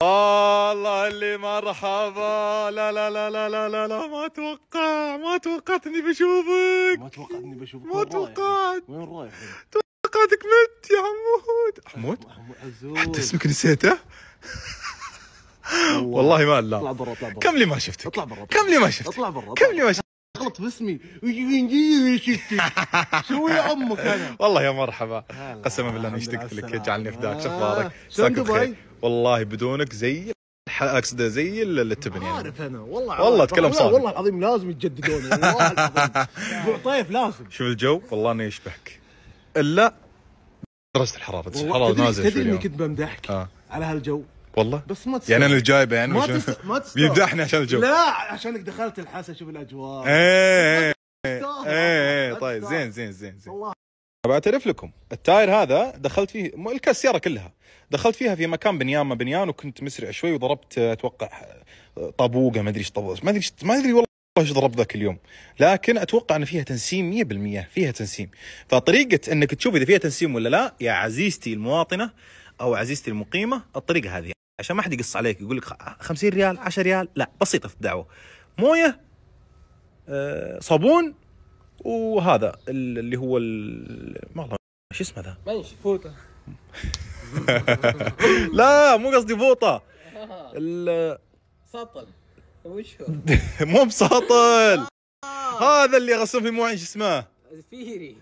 والله اللي مرحبا. لا لا لا لا لا لا لا، ما توقعت اني بشوفك. ما توقعت. وين رايح؟ توقعتك مت يا حمود. حتى اسمك نسيته. والله ما لا. اطلع برا. كم لي ما شفتك. اطلع برا. اطلع برا. غلط باسمي. شو يا امك انا؟ والله يا مرحبا. قسما بالله اني اشتقت لك، يجعلني فداك. شو اخبارك؟ شلون دبي؟ والله بدونك زي اقصد زي التبن يعني. عارف انا والله اتكلم صادق. والله العظيم لازم يتجددون والله العظيم. طيف لازم. شوف الجو والله اني يشبهك الا درجة الحرارة نازلة. تدري اني كنت بمدحك على هالجو والله، بس ما تستاهل. يعني انا اللي جايبه يعني ما تستاهل. بيمدحني عشان الجو. لا عشانك دخلت الحاسه شوف الاجواء. طيب زين والله بعترف لكم التاير هذا دخلت فيه السيارة كلها دخلت فيها في مكان بنيان وكنت مسرع شوي وضربت اتوقع طابوقه ما ادري ايش ما ادري والله ايش ضرب ذاك اليوم، لكن اتوقع ان فيها تنسيم 100%. فيها تنسيم. فطريقه انك تشوف اذا فيها تنسيم ولا لا يا عزيزتي المواطنه او عزيزتي المقيمه الطريقه هذه، عشان ما حد يقص عليك يقول لك 50 ريال 10 ريال، لا بسيطه في الدعوه. مويه صابون وهذا اللي هو والله شو اسمه ذا؟ ماشي فوطه. لا مو قصدي فوطه. سطل. وش هو؟ مو بساطل. هذا اللي يغسلون فيه المواعين شو اسمه؟ زفيري.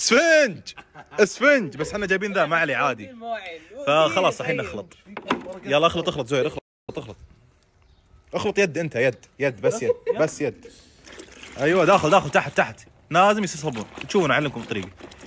اسفنج بس احنا جايبين ذا ما عليه عادي. فخلاص الحين نخلط. يلا اخلط زهير اخلط يد انت يد بس يد. ايوه داخل تحت لازم يصير صابون. تشوفون اعلمكم الطريقه.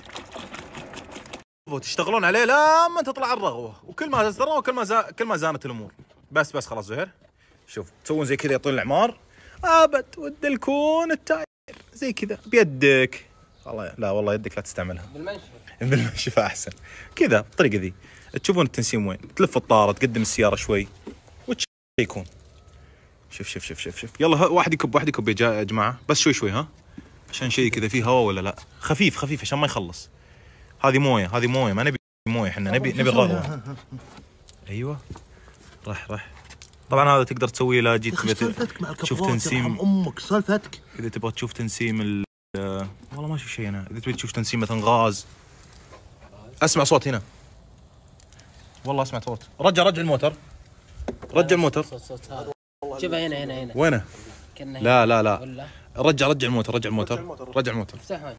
تشتغلون عليه لما تطلع الرغوه، وكل ما زادت الرغوه كل ما زانت الامور. بس خلاص زهير. شوف تسوون زي كذا يطول الاعمار ابد وتدلكون التاير زي كذا بيدك. والله يدك لا تستعملها. بالمنشفه احسن. كذا بالطريقه ذي تشوفون التنسيم وين. تلف الطاره تقدم السياره شوي وتشيكون. شوف يلا واحد يكب يا جماعه بس شوي ها عشان شيء كذا فيه هواء ولا لا. خفيف عشان ما يخلص. هذه مويه ما نبي مويه، احنا نبي الرغوه. ايوه راح. طبعا هذا تقدر تسويه لا جيت تشوف تنسيم امك سالفتك. اذا تبغى تشوف تنسيم والله ما اشوف شيء انا. اذا تبي تشوف تنسيم مثلا غاز. اسمع صوت هنا والله اسمع صوت. رجع الموتر. شوفها هنا وينه؟ لا رجع الموتر. افتحها.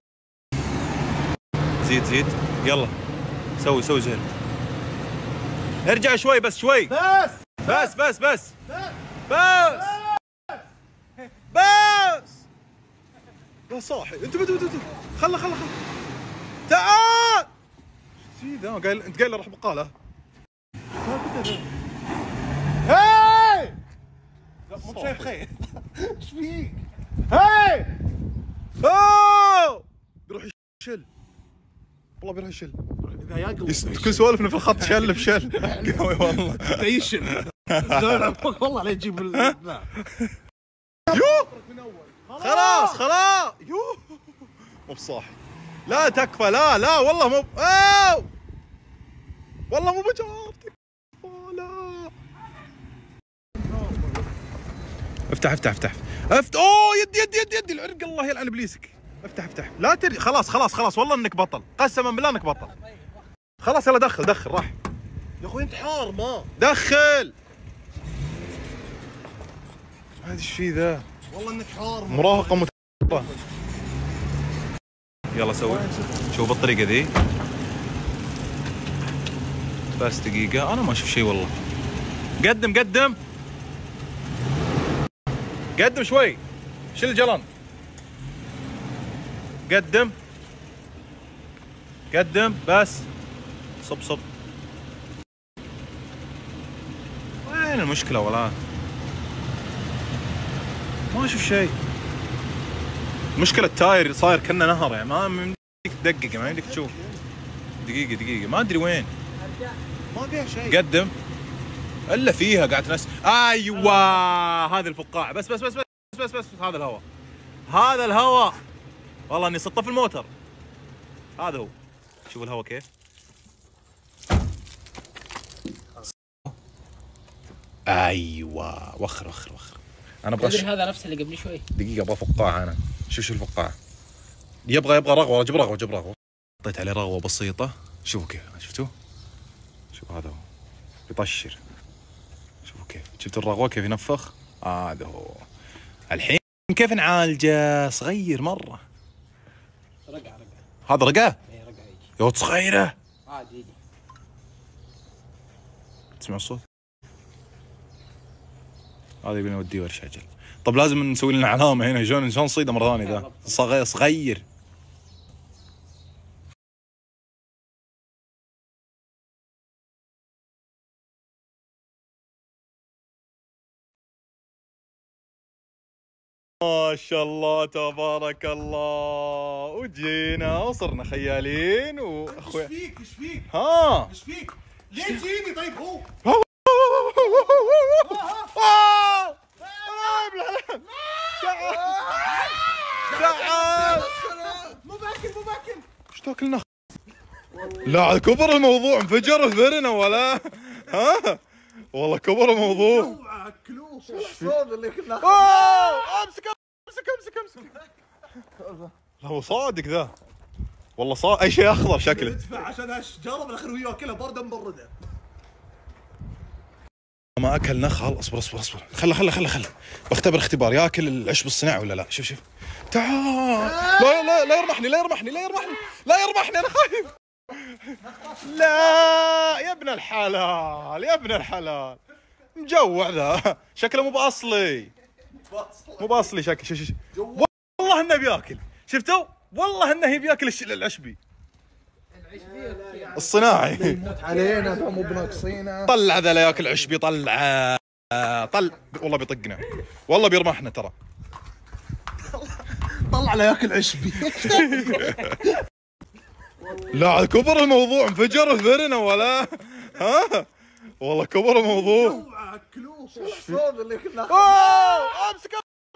زيد يلا سوي زين. ارجع شوي بس لا صاحي انت خله تعال. ايش ذا انت قايل راح بقاله. هاي لا مو شايف خير. ايش فيك؟ هاي بيروح يشل والله بيروح يشل. اذا ياكل كل سوالفنا في الخط شل بشل. قوي والله تعيشن. والله لا يجيب خلاص مو بصاحي. لا تكفى لا والله مو والله مو بجارتك. لا افتح يد العرق الله يلعن ابليسك. افتح لا ترجع. خلاص والله انك بطل قسما بالله انك بطل. خلاص يلا دخل راح يا اخوي انت حار ما دخل. ما ادري ايش في ذا والله انك حار مراهقه متعبه. يلا سوي شوف بالطريقه ذي بس دقيقه انا ما اشوف شيء والله. قدم شوي. شيل الجلن. قدم بس صب. وين المشكله ولا ما اشوف شيء. مشكله التاير صاير كأنه نهر يعني ما يمديك تدقق ما يمديك تشوف. دقيقه ما ادري وين. ما فيها شيء. قدم الا فيها قاعد تنس. ايوه هذه الفقاعه بس هذا الهواء والله اني صدته في الموتر. هذا هو. شوف الهواء كيف ايوه وخر وخر وخر. انا ابغى تدري هذا نفس اللي قبل شوي. دقيقه ابغى فقاعه انا. شوف الفقاعه. يبغى رغوه. جيب رغوه. حطيت عليه رغوه بسيطه. شوفوا كيف. شفتوا؟ شوف هذا هو يطشر. شوفوا كيف. شفت الرغوه كيف ينفخ؟ هذا هو. الحين كيف نعالجه؟ صغير مره. رقع. هذا رقه؟ اي رقع يجي. يا ولد صغيره. عادي يجي. تسمع الصوت؟ هذا يبي نوديه ورش عجل. طب لازم نسوي لنا علامه هنا شلون نصيده مره ثانيه ذا صغير. ما شاء الله تبارك الله. وجينا وصرنا خيالين واخوي. ايش فيك؟ ها ايش فيك؟ ليه تجيني طيب هو؟ تعال. مو باكل. ايش تاكلنا؟ لا على كبر الموضوع. انفجر وثرنا ولا ها. والله كبر الموضوع. اوعى اكلوه. الصوت اللي كنا امسك. لا هو صادق ذا. والله صادق. اي شيء اخضر شكله. ادفع عشان الشجره بالاخير وياه كلها بارده مبرده. ما اكلنا خلاص. اصبر. خله بختبر اختبار. ياكل العشب الصناعي ولا لا؟ شوف تعال. لا يرمحني انا خايف. لا يا ابن الحلال مجوع ذا. شكله مو باصلي شكله. شوف والله انه بياكل. شفتوا؟ والله انه بياكل العشبي الصناعي. يموت علينا مو بناقصينه. طلع ذا لا ياكل عشبي. طلع والله بيطقنا. والله بيرمحنا ترى. طلع لا ياكل عشبي. لا على كبر الموضوع. انفجر وثرنا ولا ها. والله كبر الموضوع. اوعى اكلوه. الصوت اللي كنا امسك.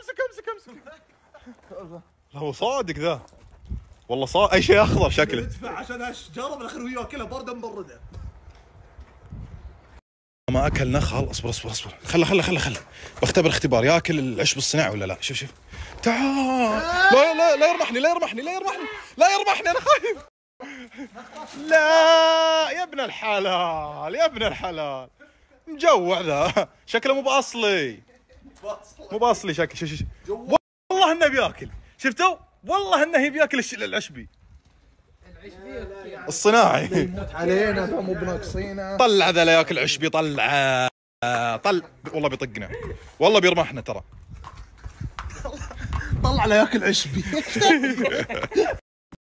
لا هو صادق ذا. والله صادق. اي شيء اخضر شكله. ادفع عشان الشجره بالاخير وياه كلها بارده مبرده. ما اكلنا خلاص. اصبر. خله بختبر اختبار. ياكل العشب الصناعي ولا لا؟ شوف تعال. لا يرمحني انا خايف. لا يا ابن الحلال مجوع ذا. شكله مو باصلي شكله. شوف والله انه بياكل. شفتوا؟ والله انه بياكل العشبي الصناعي. يموت علينا مو بناقصينه. طلع ذا لا ياكل عشبي. طلع والله بيطقنا. والله بيرمحنا ترى. طلع لا ياكل عشبي.